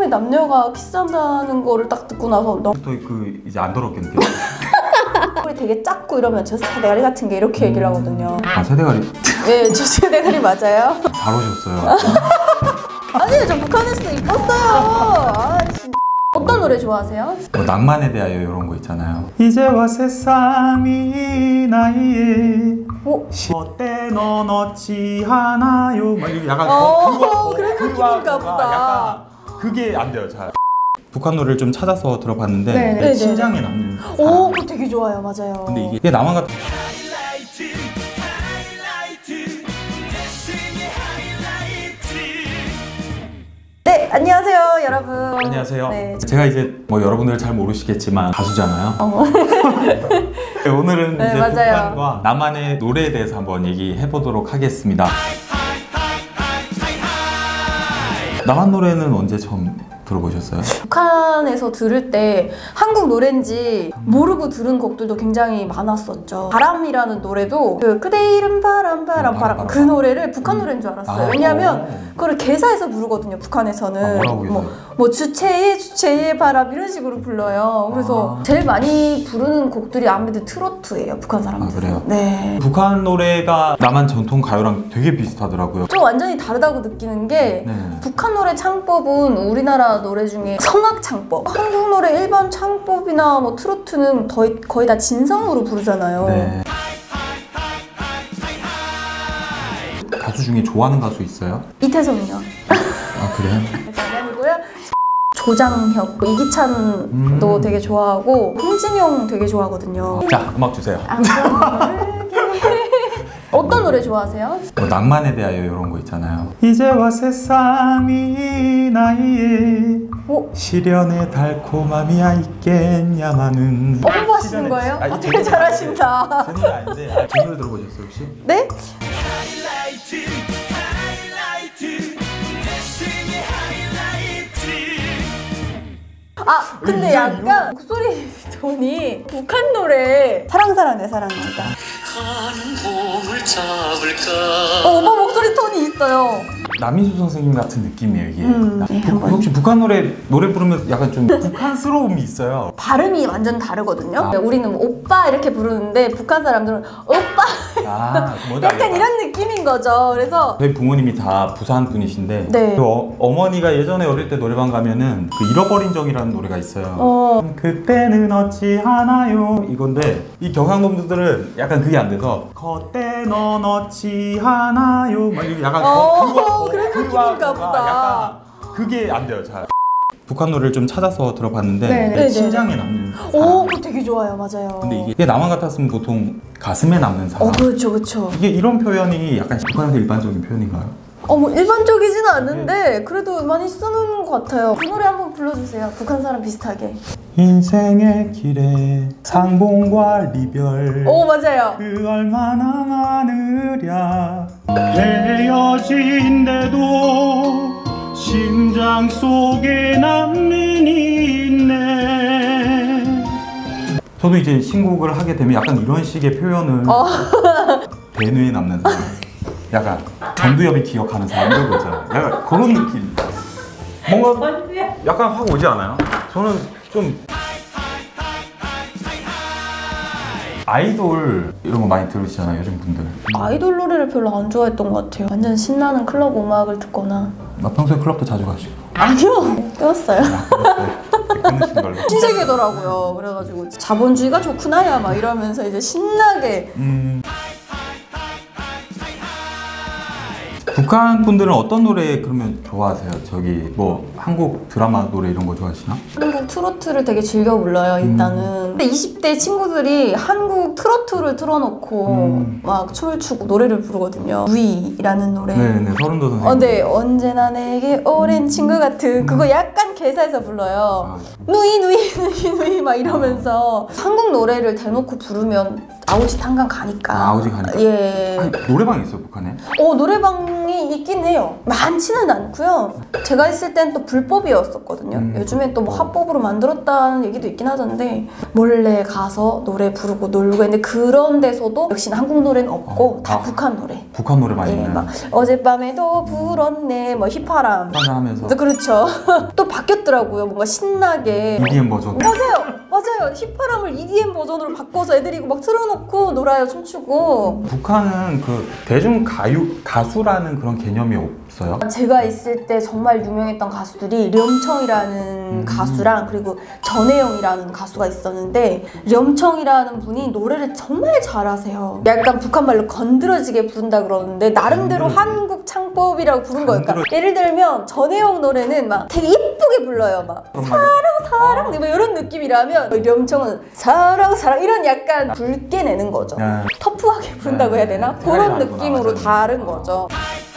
처음에 남녀가 키스한다는 거를 딱 듣고 나서 너무 또 이제 안 더럽겠는데. 우리 되게 작고 이러면 저 새대가리 같은 게 이렇게 얘기를 하거든요. 아, 새대가리? 네, 저 새대가리 맞아요. 잘 오셨어요. 아니, 저 북한에서도 이뻤어요. 아, 진짜. 어떤 노래 좋아하세요? 뭐 낭만에 대하여 이런 거 있잖아요. 이제와 새삼이 나이에 어때 넌 어찌 하나요? 막 이렇게 약간 그런 느낌인가 보다. 약간 그게 안 돼요, 잘. 북한 노래를 좀 찾아서 들어봤는데 네네. 심장에 남는 오, 그거 되게 좋아요. 맞아요. 근데 이게 나만 같은 네, 안녕하세요, 여러분. 안녕하세요. 네. 제가 이제 뭐 여러분들 잘 모르시겠지만 가수잖아요. 네, 오늘은 네, 이제 맞아요. 북한과 나만의 노래에 대해서 한번 얘기해 보도록 하겠습니다. 나만 노래는 언제 처음 들어보셨어요? 북한에서 들을 때 한국 노래인지 모르고 들은 곡들도 굉장히 많았었죠. 바람이라는 노래도 그 그대 이름 바람 그 노래를 북한 노래인 줄 알았어요. 왜냐하면 그거를 개사해서 부르거든요. 북한에서는 뭐 주체의 바람 이런 식으로 불러요. 그래서 제일 많이 부르는 곡들이 아무래도 트로트예요. 북한 사람들. 아, 그래요? 네. 북한 노래가 남한 전통 가요랑 되게 비슷하더라고요. 좀 완전히 다르다고 느끼는 게 북한 노래 창법은 우리나라 노래 중에 성악 창법, 한국 노래 일반 창법이나 뭐 트로트는 거의 다 진성으로 부르잖아요. 네. 가수 중에 좋아하는 가수 있어요? 이태성이요. 아, 그래요? 장난이고요. 조장혁, 이기찬도 되게 좋아하고 홍진영 되게 좋아하거든요. 자, 음악 주세요. 어떤 노래 좋아하세요? 뭐 낭만에 대하여 이런 거 있잖아요. 이제와 새삼이 나이에 시련의 달콤함이야 있겠냐마는. 홍보하시는 거예요? 되게 잘하신다. 제 노래 아닌데 제 노래 들어보셨어요 혹시? 네? 아, 근데 약간 목소리 톤이 북한 노래 사랑 내 사랑입니다. 오빠 목소리 톤이 있어요. 남인수 선생님 같은 느낌이에요 이게. 네, 혹시 북한 노래 부르면 약간 좀 북한스러움이 있어요. 발음이 완전 다르거든요. 우리는 오빠 이렇게 부르는데 북한 사람들은 오빠 약간 이런 느낌인 거죠. 그래서 저희 부모님이 다 부산 분이신데 네. 그 어머니가 예전에 어릴 때 노래방 가면은 그 잃어버린 적이라는 노래가 있어요. 그때는 어찌 하나요 이건데 이 경상도분들은 약간 그게 안 돼서 그때 넌 어찌 하나요 막 이렇게 약간 그런 느낌인가 보다. 약간 그게 안 돼요 잘. 북한 노래를 좀 찾아서 들어봤는데 심장에 남는 오, 그거 되게 좋아요. 맞아요. 근데 이게 나만 같았으면 보통 가슴에 남는 사람. 그렇죠. 이게 이런 표현이 약간 북한에서 일반적인 표현인가요? 뭐 일반적이지는 않은데 그래도 많이 쓰는 것 같아요. 그 노래 한번 불러주세요. 북한 사람 비슷하게. 인생의 길에 상봉과 리별 맞아요. 그 얼마나 많으랴 헤어진데도 심장 속에 남는 있네. 저도 이제 신곡을 하게 되면 약간 이런 식의 표현을 대뇌에 남는 사람, 약간 전두엽이 기억하는 사람 이런 거 있잖아요. 약간 그런 느낌. 뭔가 약간 확 오지 않아요? 저는 좀 아이돌 이런 거 많이 들으시잖아요 요즘 분들. 아이돌 노래를 별로 안 좋아했던 것 같아요. 완전 신나는 클럽 음악을 듣거나. 평소에 클럽도 자주 가시고? 아니요, 끊었어요. 끊으신 걸로. 신세계더라고요. 그래가지고 자본주의가 좋구나야 막 이러면서 이제 신나게. 북한 분들은 어떤 노래 그러면 좋아하세요? 저기 뭐 한국 드라마 노래 이런 거 좋아하시나? 한국 트로트를 되게 즐겨 불러요 일단은. 근데 20대 친구들이 한국 트로트를 틀어놓고 막 춤을 추고 노래를 부르거든요. 누이라는 노래. 네네, 서른도 선생님. 네, 언제나 내게 오랜 친구 같은 그거 약간 개사해서 불러요. 누이 막 이러면서 한국 노래를 대놓고 부르면 아우지 탄강 가니까. 아우지 가니까? 예. 아니, 노래방이 있어요 북한에? 노래방이 개념이 있긴 해요. 많지는 않고요. 제가 있을 땐 또 불법이었었거든요. 요즘엔 또 뭐 합법으로 만들었다는 얘기도 있긴 하던데 몰래 가서 노래 부르고 놀고 했는데 그런 데서도 역시나 한국 노래는 없고 다 북한 노래. 북한 노래 많이 있네. 막 어젯밤에도 불었네 뭐 휘파람 하면서 그렇죠. 또 바뀌었더라고요. 뭔가 신나게 EDM 버전. 맞아요. 휘파람을 EDM 버전으로 바꿔서 애들이 막 틀어놓고 놀아요. 춤추고. 북한은 그 대중 가수라는 그런 개념이 없어요? 제가 있을 때 정말 유명했던 가수들이 렴청이라는 가수랑 그리고 전혜영이라는 가수가 있었는데 렴청이라는 분이 노래를 정말 잘하세요. 약간 북한말로 건드러지게 부른다 그러는데 나름대로 한국 창법이라고 부른 거예요. 그러니까 예를 들면 전혜영 노래는 막 되게 이쁘게 불러요. 막 사랑 뭐 이런 느낌이라면 렴청은 사랑 이런 약간 붉게 내는 거죠. 터프하게 부른다고 해야 되나? 그런 느낌으로 다른 거죠.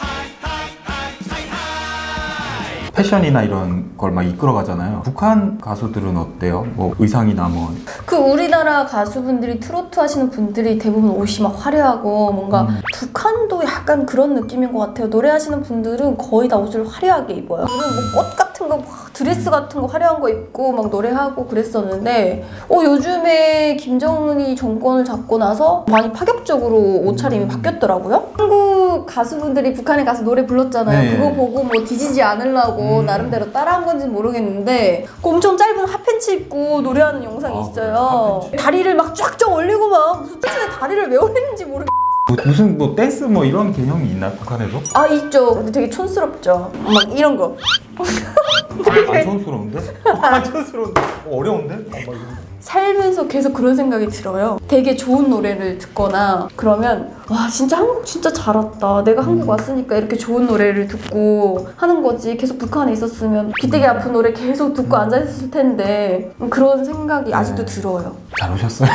패션이나 이런 걸 막 이끌어가잖아요. 북한 가수들은 어때요? 뭐 의상이나 뭐. 그 우리나라 가수분들이 트로트 하시는 분들이 대부분 옷이 막 화려하고 뭔가 북한도 약간 그런 느낌인 것 같아요. 노래하시는 분들은 거의 다 옷을 화려하게 입어요. 우리는 뭐 꽃 같은 거, 드레스 같은 거 화려한 거 입고 막 노래하고 그랬었는데 요즘에 김정은이 정권을 잡고 나서 많이 파격적으로 옷차림이 바뀌었더라고요. 한국 가수분들이 북한에 가서 노래 불렀잖아요. 네. 그거 보고 뭐 뒤지지 않으려고 나름대로 따라한 건지는 모르겠는데 엄청 짧은 핫팬츠 입고 노래하는 영상이 있어요. 다리를 막 쫙쫙 올리고 막 무슨 뜻에 다리를 왜 올리는지 모르겠어요. 무슨 뭐 댄스 뭐 이런 개념이 있나요? 북한에도? 아 있죠. 근데 되게 촌스럽죠. 막 이런 거. 안 촌스러운데? 안 촌스러운데? 어려운데? 살면서 계속 그런 생각이 들어요. 되게 좋은 노래를 듣거나 그러면 와 진짜 한국 진짜 잘 왔다. 내가 한국 왔으니까 이렇게 좋은 노래를 듣고 하는 거지. 계속 북한에 있었으면 귀때기 아픈 노래 계속 듣고 앉아있을 텐데 그런 생각이 아직도 들어요. 잘 오셨어요.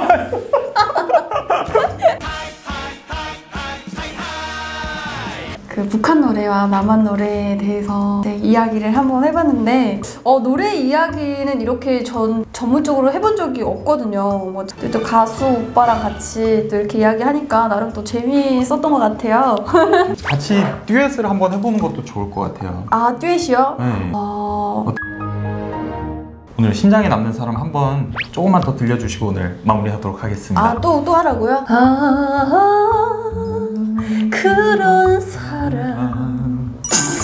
그 북한 노래와 남한 노래에 대해서 이야기를 한번 해봤는데 노래 이야기는 이렇게 전문적으로 해본 적이 없거든요. 뭐 또 가수 오빠랑 같이 또 이렇게 이야기하니까 나름 또 재미있었던 것 같아요. 같이 듀엣을 한번 해보는 것도 좋을 것 같아요. 아 듀엣이요? 네. 오늘 심장에 남는 사람 한번 조금만 더 들려주시고 오늘 마무리하도록 하겠습니다. 아 또 하라고요? 그런 사람.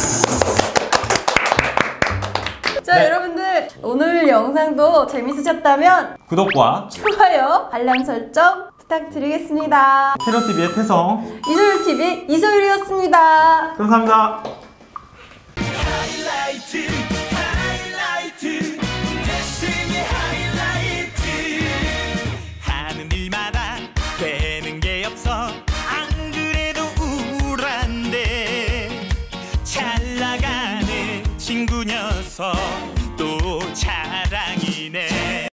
자 네. 여러분들 오늘 영상도 재밌으셨다면 구독과 좋아요, 알람 설정 부탁드리겠습니다. 캐럿TV의 태성 이소율TV 이소율이었습니다. 감사합니다. 내 생의 하이라이트 하는 일마다 되는 게 없어 안 그래도 우울한데 잘 나가는 친구 녀석